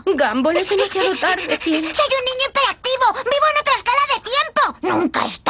Gumball, es demasiado tarde, cielo. Soy un niño hiperactivo. Vivo en otra escala de tiempo. Nunca es